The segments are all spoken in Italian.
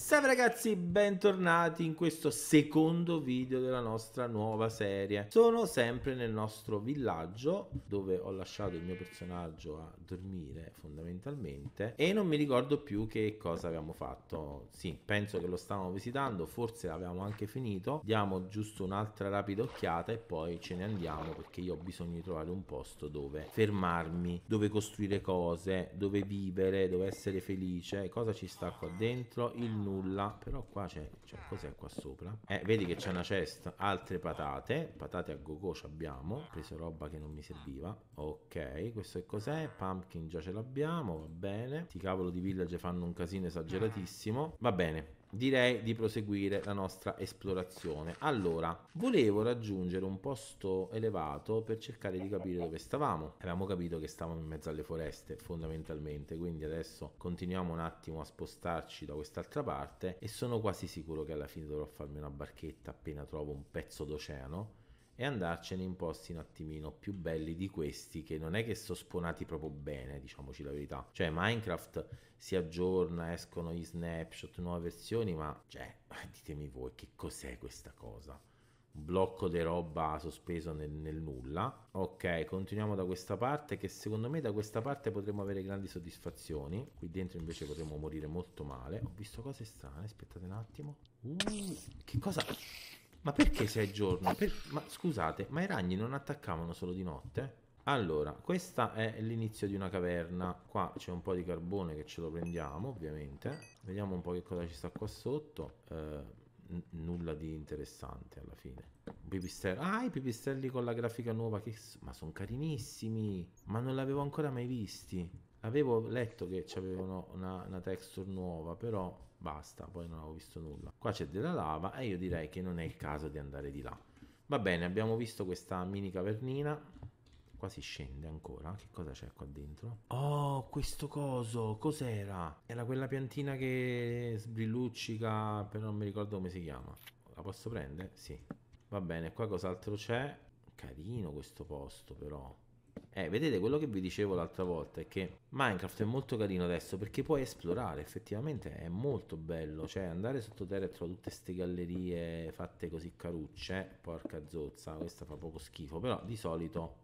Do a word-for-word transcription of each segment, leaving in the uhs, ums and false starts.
Salve ragazzi, bentornati in questo secondo video della nostra nuova serie. Sono sempre nel nostro villaggio dove ho lasciato il mio personaggio a dormire fondamentalmente e non mi ricordo più che cosa abbiamo fatto. Sì, penso che lo stavamo visitando, forse l'avevamo anche finito. Diamo giusto un'altra rapida occhiata e poi ce ne andiamo perché io ho bisogno di trovare un posto dove fermarmi, dove costruire cose, dove vivere, dove essere felice. Cosa ci sta qua dentro? Il nulla, però qua c'è, cioè, cos'è qua sopra? Eh, vedi che c'è una chest, altre patate, patate a go-go ci abbiamo, ho preso roba che non mi serviva, ok, questo che cos'è? Pumpkin già ce l'abbiamo, va bene, sti cavolo di village fanno un casino esageratissimo, va bene. Direi di proseguire la nostra esplorazione. Allora, volevo raggiungere un posto elevato per cercare di capire dove stavamo. Avevamo capito che stavamo in mezzo alle foreste, fondamentalmente, quindi adesso continuiamo un attimo a spostarci da quest'altra parte e sono quasi sicuro che alla fine dovrò farmi una barchetta appena trovo un pezzo d'oceano e andarcene in posti un attimino più belli di questi che non è che sono spawnati proprio bene, diciamoci la verità. Cioè Minecraft si aggiorna, escono gli snapshot, nuove versioni, ma cioè, ditemi voi che cos'è questa cosa? Un blocco di roba sospeso nel, nel nulla. Ok, continuiamo da questa parte che secondo me da questa parte potremo avere grandi soddisfazioni. Qui dentro invece potremo morire molto male. Ho visto cose strane, aspettate un attimo. Uh, che cosa... Ma perché se è giorno? Per... Ma scusate, ma i ragni non attaccavano solo di notte? Allora, questa è l'inizio di una caverna. Qua c'è un po' di carbone che ce lo prendiamo, ovviamente. Vediamo un po' che cosa ci sta qua sotto. Eh, n- nulla di interessante alla fine. Pipistrelli. Ah, i pipistrelli con la grafica nuova. Che... Ma sono carinissimi. Ma non l'avevo ancora mai visti. Avevo letto che avevano una, una texture nuova, però basta, poi non avevo visto nulla. Qua c'è della lava e io direi che non è il caso di andare di là. Va bene, abbiamo visto questa mini cavernina. Qua si scende ancora. Che cosa c'è qua dentro? Oh, questo coso, cos'era? Era quella piantina che sbrilluccica, però non mi ricordo come si chiama. La posso prendere? Sì. Va bene, qua cos'altro c'è? Carino questo posto, però. Eh, vedete quello che vi dicevo l'altra volta è che Minecraft è molto carino adesso perché puoi esplorare, effettivamente è molto bello, cioè andare sottoterra e trovare tutte queste gallerie fatte così carucce, porca zozza, questa fa poco schifo, però di solito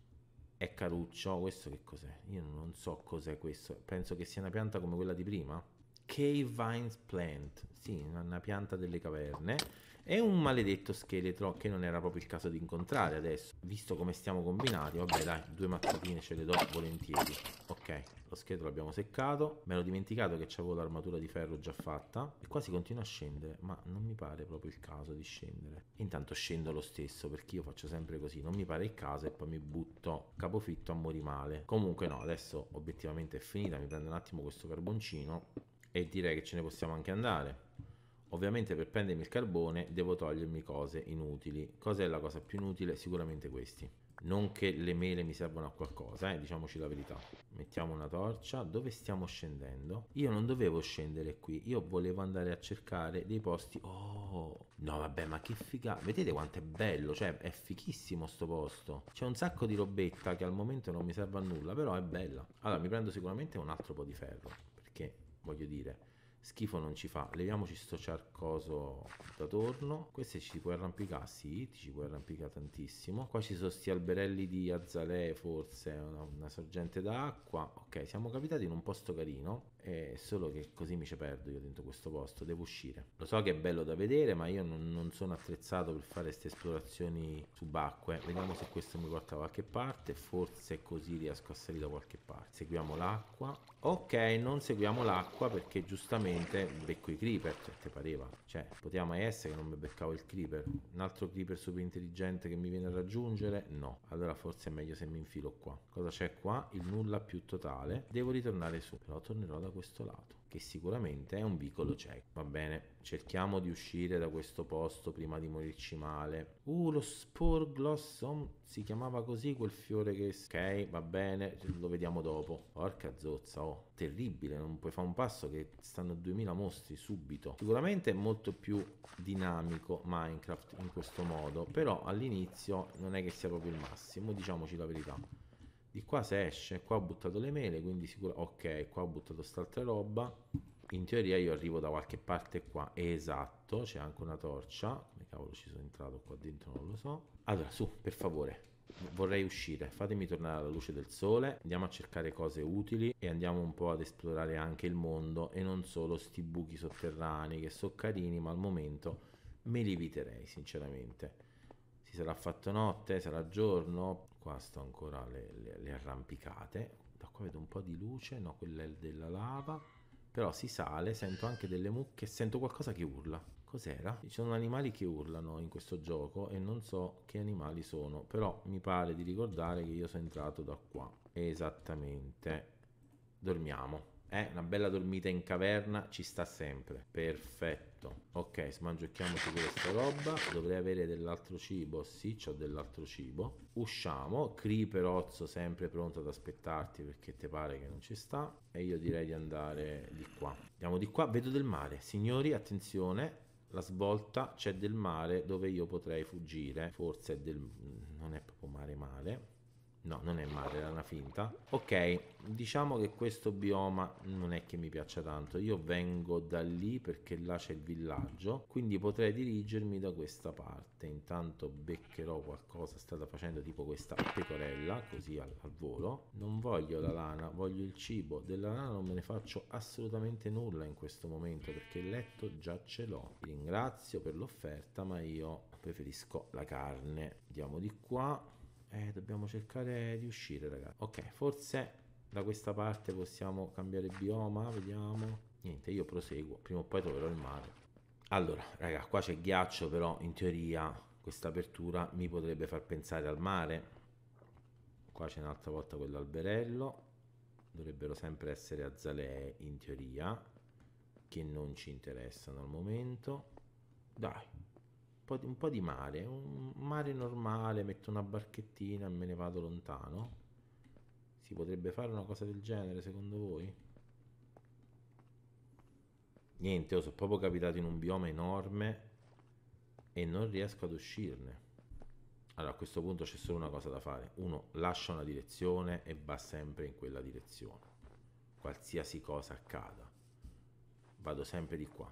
è caruccio. Questo che cos'è? Io non so cos'è questo, penso che sia una pianta come quella di prima. Cave Vines Plant, sì, una pianta delle caverne. È un maledetto scheletro che non era proprio il caso di incontrare adesso, visto come stiamo combinati. Vabbè dai, due mazzatine ce le do volentieri. Ok, lo scheletro l'abbiamo seccato. Mi ero dimenticato che c'avevo l'armatura di ferro già fatta. E qua si continua a scendere, ma non mi pare proprio il caso di scendere. Intanto scendo lo stesso, perché io faccio sempre così. Non mi pare il caso e poi mi butto capofitto a mori male. Comunque no, adesso obiettivamente è finita. Mi prendo un attimo questo carboncino e direi che ce ne possiamo anche andare. Ovviamente per prendermi il carbone devo togliermi cose inutili. Cos'è la cosa più inutile? Sicuramente questi. Non che le mele mi servono a qualcosa, eh, diciamoci la verità. Mettiamo una torcia. Dove stiamo scendendo? Io non dovevo scendere qui, io volevo andare a cercare dei posti. Oh, no vabbè, ma che figa. Vedete quanto è bello, cioè è fichissimo sto posto. C'è un sacco di robetta che al momento non mi serve a nulla, però è bella. Allora mi prendo sicuramente un altro po' di ferro, perché voglio dire, schifo non ci fa. Leviamoci sto ciarcoso da torno. Queste ci si può arrampicare? Sì, ti ci puoi arrampicare tantissimo. Qua ci sono sti alberelli di azalee, forse una, una sorgente d'acqua. Ok, siamo capitati in un posto carino, è solo che così mi ci perdo io dentro questo posto. Devo uscire. Lo so che è bello da vedere, ma io non, non sono attrezzato per fare queste esplorazioni subacquee. Vediamo se questo mi porta da qualche parte. Forse così riesco a salire da qualche parte. Seguiamo l'acqua. Ok, non seguiamo l'acqua perché giustamente becco i creeper, cioè te pareva, cioè poteva mai essere che non mi beccavo il creeper, un altro creeper super intelligente che mi viene a raggiungere? No, allora forse è meglio se mi infilo qua. Cosa c'è qua? Il nulla più totale. Devo ritornare su, però tornerò da questo lato, che sicuramente è un vicolo cieco. Va bene, cerchiamo di uscire da questo posto prima di morirci male. Uh, lo Spore Blossom, si chiamava così quel fiore che... Ok, va bene, lo vediamo dopo. Porca zozza, oh, terribile, non puoi fare un passo che stanno duemila mostri subito. Sicuramente è molto più dinamico Minecraft in questo modo, però all'inizio non è che sia proprio il massimo, diciamoci la verità. Di qua si esce, qua ho buttato le mele, quindi sicuro... Ok, qua ho buttato st'altra roba. in teoria io arrivo da qualche parte qua. Esatto, c'è anche una torcia. Come cavolo ci sono entrato qua dentro, non lo so. Allora, su, per favore, vorrei uscire, fatemi tornare alla luce del sole, andiamo a cercare cose utili e andiamo un po' ad esplorare anche il mondo e non solo sti buchi sotterranei che sono carini, ma al momento me li eviterei sinceramente. Si sarà fatto notte, sarà giorno. Qua sto ancora le, le, le arrampicate. Da qua vedo un po' di luce, no, quella è della lava. Però si sale, sento anche delle mucche, sento qualcosa che urla. Cos'era? Ci sono animali che urlano in questo gioco e non so che animali sono, però mi pare di ricordare che io sono entrato da qua. Esattamente. Dormiamo. Eh, una bella dormita in caverna ci sta sempre. Perfetto. Ok, smangiocchiamoci questa roba. Dovrei avere dell'altro cibo. Sì, c'ho dell'altro cibo. Usciamo. Creeperozzo sempre pronto ad aspettarti perché te pare che non ci sta. E io direi di andare di qua. Andiamo di qua. Vedo del mare. Signori, attenzione. La svolta, c'è del mare dove io potrei fuggire. Forse è del... non è proprio mare mare. No, non è mare, era una finta. Ok, diciamo che questo bioma non è che mi piaccia tanto. Io vengo da lì perché là c'è il villaggio, quindi potrei dirigermi da questa parte. Intanto beccherò qualcosa, strada facendo tipo questa pecorella, così al, al volo. Non voglio la lana, voglio il cibo. Della lana non me ne faccio assolutamente nulla in questo momento perché il letto già ce l'ho. Vi ringrazio per l'offerta, ma io preferisco la carne. Andiamo di qua. Eh, dobbiamo cercare di uscire, ragazzi. Ok, forse da questa parte possiamo cambiare bioma, vediamo. Niente, io proseguo, prima o poi troverò il mare. Allora, raga, qua c'è ghiaccio, però in teoria questa apertura mi potrebbe far pensare al mare. Qua c'è un'altra volta quell'alberello. Dovrebbero sempre essere azalee, in teoria, che non ci interessano al momento. Dai. Un po' di mare, un mare normale, metto una barchettina e me ne vado lontano. Si potrebbe fare una cosa del genere secondo voi? Niente, io sono proprio capitato in un bioma enorme e non riesco ad uscirne. Allora a questo punto c'è solo una cosa da fare. Uno lascia una direzione e va sempre in quella direzione. Qualsiasi cosa accada. Vado sempre di qua.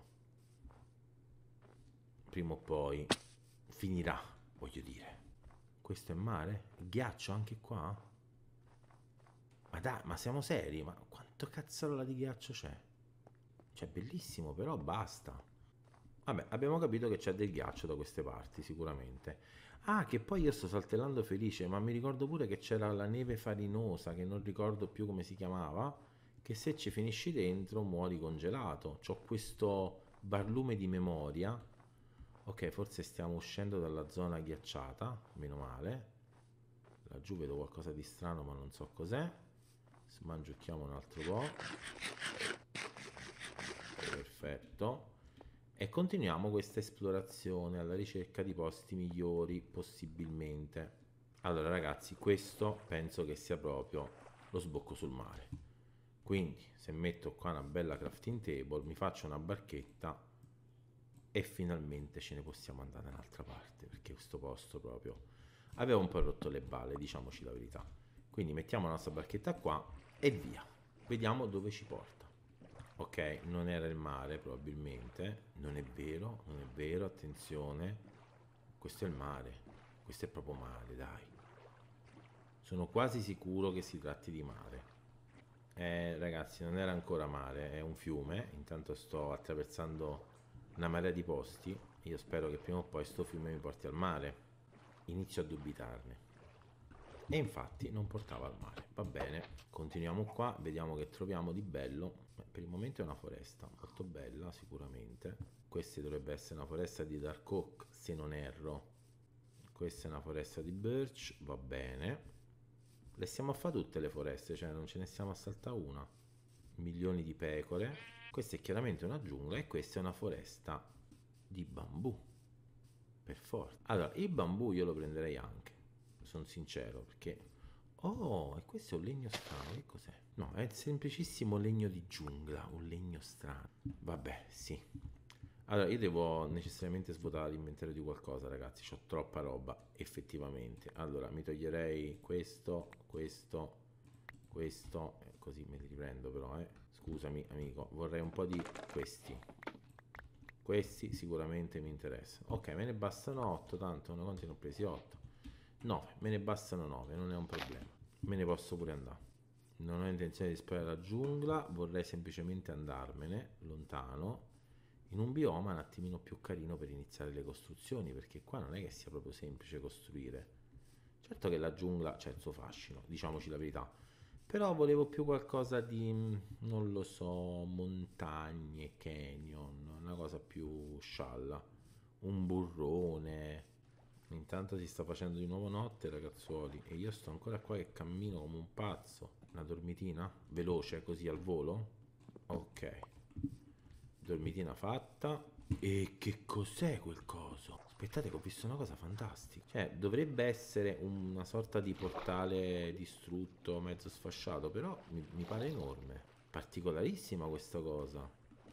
Prima o poi finirà, voglio dire. Questo è mare? Ghiaccio anche qua? Ma dai, ma siamo seri? Ma quanto cazzarola di ghiaccio c'è? Cioè, bellissimo, però basta. Vabbè, abbiamo capito che c'è del ghiaccio da queste parti, sicuramente. Ah, che poi io sto saltellando felice, ma mi ricordo pure che c'era la neve farinosa, che non ricordo più come si chiamava, che se ci finisci dentro muori congelato. C'ho questo barlume di memoria. Ok, forse stiamo uscendo dalla zona ghiacciata, meno male. Laggiù vedo qualcosa di strano ma non so cos'è. Smangiucchiamo un altro po'. Perfetto. E continuiamo questa esplorazione alla ricerca di posti migliori possibilmente. Allora ragazzi, questo penso che sia proprio lo sbocco sul mare. Quindi se metto qua una bella crafting table, mi faccio una barchetta e finalmente ce ne possiamo andare da un'altra parte, perché questo posto proprio aveva un po' rotto le balle, diciamoci la verità. Quindi mettiamo la nostra barchetta qua e via, vediamo dove ci porta. Ok, non era il mare probabilmente, non è vero, non è vero, attenzione, questo è il mare, questo è proprio mare, dai. Sono quasi sicuro che si tratti di mare. Eh ragazzi, non era ancora mare, è un fiume, intanto sto attraversando una marea di posti. Io spero che prima o poi sto fiume mi porti al mare. Inizio a dubitarne. E infatti non portava al mare. Va bene, continuiamo qua, vediamo che troviamo di bello. Beh, per il momento è una foresta molto bella sicuramente. Questa dovrebbe essere una foresta di Dark Oak se non erro. Questa è una foresta di Birch, va bene. Le stiamo a fare tutte le foreste, cioè non ce ne stiamo a saltare una. Milioni di pecore. Questa è chiaramente una giungla e questa è una foresta di bambù. Per forza. Allora, il bambù io lo prenderei anche, sono sincero, perché... Oh, e questo è un legno strano, che cos'è? No, è il semplicissimo legno di giungla, un legno strano. Vabbè, sì. Allora, io devo necessariamente svuotare l'inventario di qualcosa, ragazzi, ho troppa roba, effettivamente. Allora, mi toglierei questo, questo, questo, così me li riprendo però, eh. scusami amico, vorrei un po' di questi. Questi sicuramente mi interessano. Ok, me ne bastano otto, tanto una quanti ne ho presi? otto. nove, me ne bastano nove, non è un problema. Me ne posso pure andare. Non ho intenzione di esplorare la giungla, vorrei semplicemente andarmene lontano in un bioma un attimino più carino per iniziare le costruzioni, perché qua non è che sia proprio semplice costruire. Certo che la giungla c'ha il suo fascino, diciamoci la verità, però volevo più qualcosa di, non lo so, montagne, canyon, una cosa più scialla, un burrone. Intanto si sta facendo di nuovo notte, ragazzuoli, e io sto ancora qua che cammino come un pazzo. Una dormitina? Veloce, così al volo? Ok. Dormitina fatta. E che cos'è quel coso? Aspettate che ho visto una cosa fantastica. Cioè, dovrebbe essere una sorta di portale distrutto, mezzo sfasciato, però mi, mi pare enorme. Particolarissima questa cosa.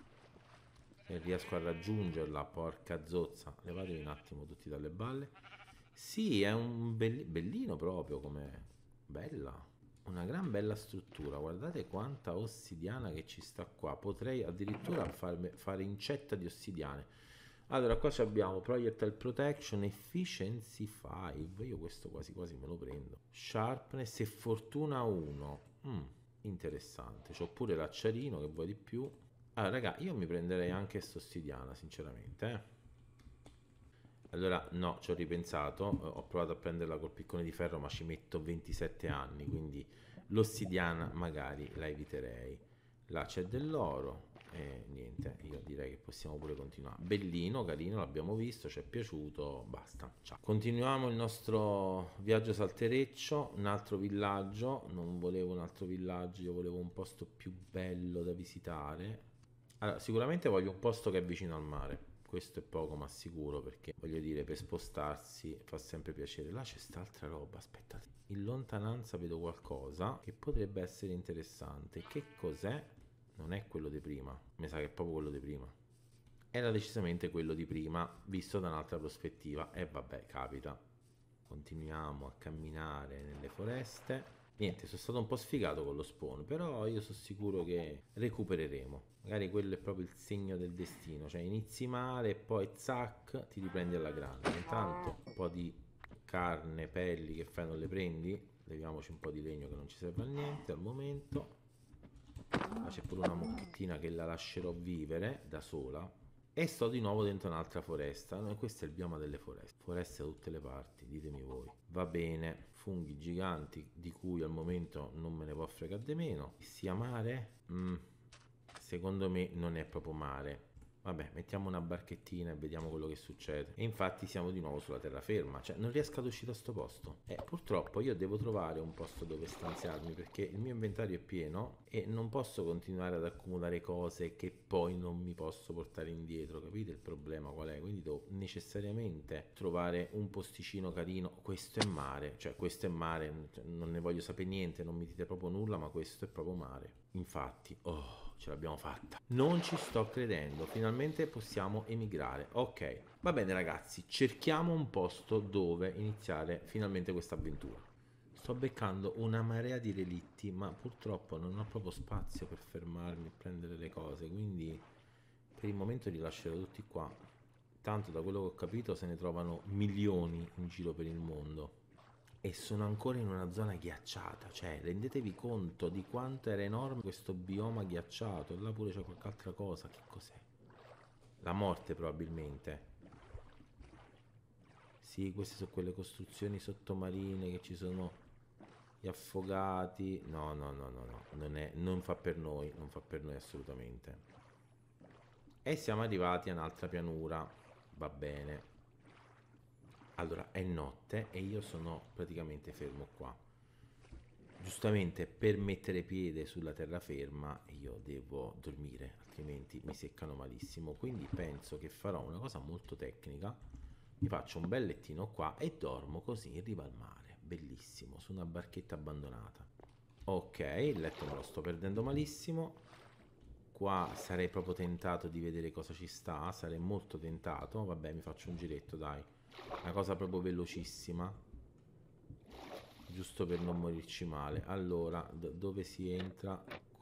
Se riesco a raggiungerla, porca zozza. Levatevi un attimo tutti dalle balle. Sì, è un belli- bellino proprio come... Bella. Una gran bella struttura, guardate quanta ossidiana che ci sta qua. Potrei addirittura farme- fare incetta di ossidiane. Allora, qua ci abbiamo Projectile Protection, Efficiency cinque. Io questo quasi quasi me lo prendo. Sharpness e Fortuna uno. Mm, interessante. C'ho pure l'acciarino, che vuoi di più. Allora, raga, io mi prenderei anche quest'ossidiana, sinceramente, eh. Allora, no, ci ho ripensato, eh, ho provato a prenderla col piccone di ferro, ma ci metto ventisette anni, quindi l'ossidiana magari la eviterei. Là c'è dell'oro e niente, io direi che possiamo pure continuare. Bellino, carino, l'abbiamo visto, ci è piaciuto, basta, ciao. Continuiamo il nostro viaggio saltereccio, un altro villaggio, non volevo un altro villaggio, io volevo un posto più bello da visitare. Allora, sicuramente voglio un posto che è vicino al mare. Questo è poco ma sicuro, perché voglio dire, per spostarsi fa sempre piacere. Là c'è st'altra roba, aspettate. In lontananza vedo qualcosa che potrebbe essere interessante. Che cos'è? Non è quello di prima. Mi sa che è proprio quello di prima. Era decisamente quello di prima, visto da un'altra prospettiva. E vabbè, capita. Continuiamo a camminare nelle foreste. Niente, sono stato un po' sfigato con lo spawn, però io sono sicuro che recupereremo. Magari quello è proprio il segno del destino, cioè inizi male e poi zac, ti riprendi alla grande. Intanto un po' di carne, pelli, che fai, non le prendi? Leviamoci un po' di legno che non ci serve a niente al momento. Là c'è pure una mocchettina che la lascerò vivere da sola. E sto di nuovo dentro un'altra foresta. No, questo è il bioma delle foreste. Foreste da tutte le parti, ditemi voi. Va bene, funghi giganti di cui al momento non me ne può fregare di meno. Sia mare? Mm, secondo me non è proprio mare. Vabbè, mettiamo una barchettina e vediamo quello che succede. E infatti siamo di nuovo sulla terraferma. Cioè, non riesco ad uscire da sto posto. E purtroppo io devo trovare un posto dove stanziarmi, perché il mio inventario è pieno e non posso continuare ad accumulare cose che poi non mi posso portare indietro. Capite il problema qual è? Quindi devo necessariamente trovare un posticino carino. Questo è mare. Cioè, questo è mare. Non ne voglio sapere niente, non mi dite proprio nulla, ma questo è proprio mare. Infatti, oh... ce l'abbiamo fatta. Non ci sto credendo, finalmente possiamo emigrare. Ok, va bene ragazzi, cerchiamo un posto dove iniziare finalmente questa avventura. Sto beccando una marea di relitti, ma purtroppo non ho proprio spazio per fermarmi e prendere le cose, quindi per il momento li lascerò tutti qua. Tanto da quello che ho capito se ne trovano milioni in giro per il mondo. E sono ancora in una zona ghiacciata, cioè rendetevi conto di quanto era enorme questo bioma ghiacciato. Là pure c'è qualche altra cosa, che cos'è? La morte probabilmente. Sì, queste sono quelle costruzioni sottomarine che ci sono gli affogati. No, no, no, no, no, non è, non fa per noi, non fa per noi assolutamente. E siamo arrivati a un'altra pianura, va bene. Allora, è notte e io sono praticamente fermo qua. Giustamente per mettere piede sulla terraferma io devo dormire, altrimenti mi seccano malissimo. Quindi penso che farò una cosa molto tecnica. Mi faccio un bel lettino qua e dormo così in riva al mare. Bellissimo, su una barchetta abbandonata. Ok, il letto me lo sto perdendo malissimo. Qua sarei proprio tentato di vedere cosa ci sta, sarei molto tentato. Vabbè, mi faccio un giretto, dai. Una cosa proprio velocissima, giusto per non morirci male. Allora, do- dove si entra?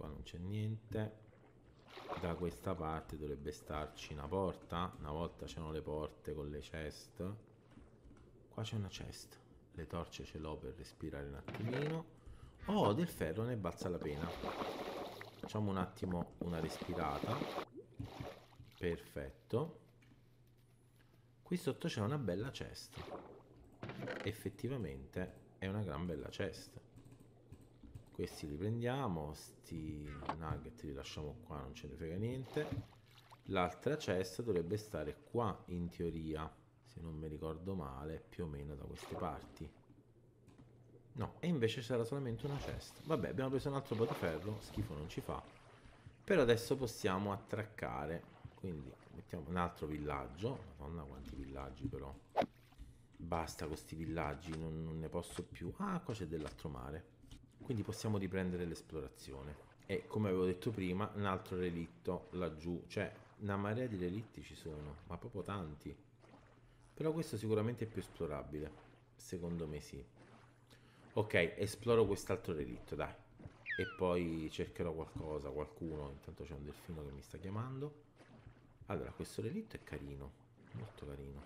qua non c'è niente. Da questa parte dovrebbe starci una porta. Una volta c'erano le porte con le chest. Qua c'è una chest. Le torce ce l'ho per respirare un attimino. Oh, del ferro, ne balza la pena. Facciamo un attimo una respirata. Perfetto. Qui sotto c'è una bella chest. Effettivamente è una gran bella chest. Questi li prendiamo, sti nugget li lasciamo qua, non ce ne frega niente. L'altra chest dovrebbe stare qua in teoria, se non mi ricordo male, più o meno da queste parti. No, e invece c'era solamente una chest. Vabbè, abbiamo preso un altro po' di ferro, schifo non ci fa. Però adesso possiamo attraccare, quindi mettiamo un altro villaggio. Madonna quanti villaggi però. Basta con questi villaggi, non, non ne posso più. Ah, qua c'è dell'altro mare. Quindi possiamo riprendere l'esplorazione. E come avevo detto prima, un altro relitto laggiù. Cioè, una marea di relitti ci sono, ma proprio tanti. Però questo sicuramente è più esplorabile. Secondo me sì. Ok, esploro quest'altro relitto, dai. E poi cercherò qualcosa, qualcuno. Intanto c'è un delfino che mi sta chiamando. Allora, questo relitto è carino. Molto carino.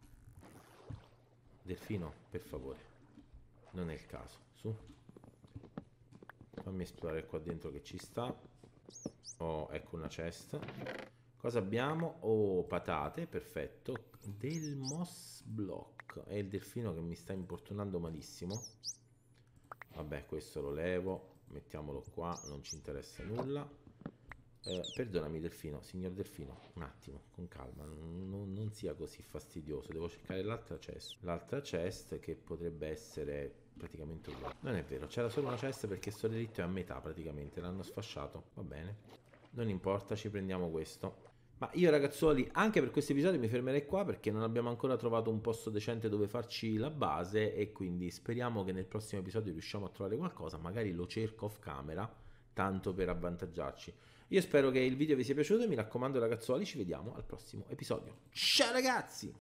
Delfino, per favore. Non è il caso. Su. Fammi esplorare qua dentro che ci sta. Oh, ecco una chest. Cosa abbiamo? Oh, patate, perfetto. Del moss block. È il delfino che mi sta importunando malissimo. Vabbè, questo lo levo. Mettiamolo qua, non ci interessa nulla. Eh, perdonami delfino, signor delfino, un attimo, con calma, non, non, non sia così fastidioso. Devo cercare l'altra chest. L'altra chest che potrebbe essere praticamente uguale. Non è vero, c'era solo una chest perché sto delitto è a metà praticamente. L'hanno sfasciato, va bene. Non importa, ci prendiamo questo. Ma io ragazzuoli, anche per questo episodio mi fermerei qua perché non abbiamo ancora trovato un posto decente dove farci la base. E quindi speriamo che nel prossimo episodio riusciamo a trovare qualcosa. Magari lo cerco off camera, tanto per avvantaggiarci. Io spero che il video vi sia piaciuto e mi raccomando ragazzuoli, ci vediamo al prossimo episodio. Ciao ragazzi!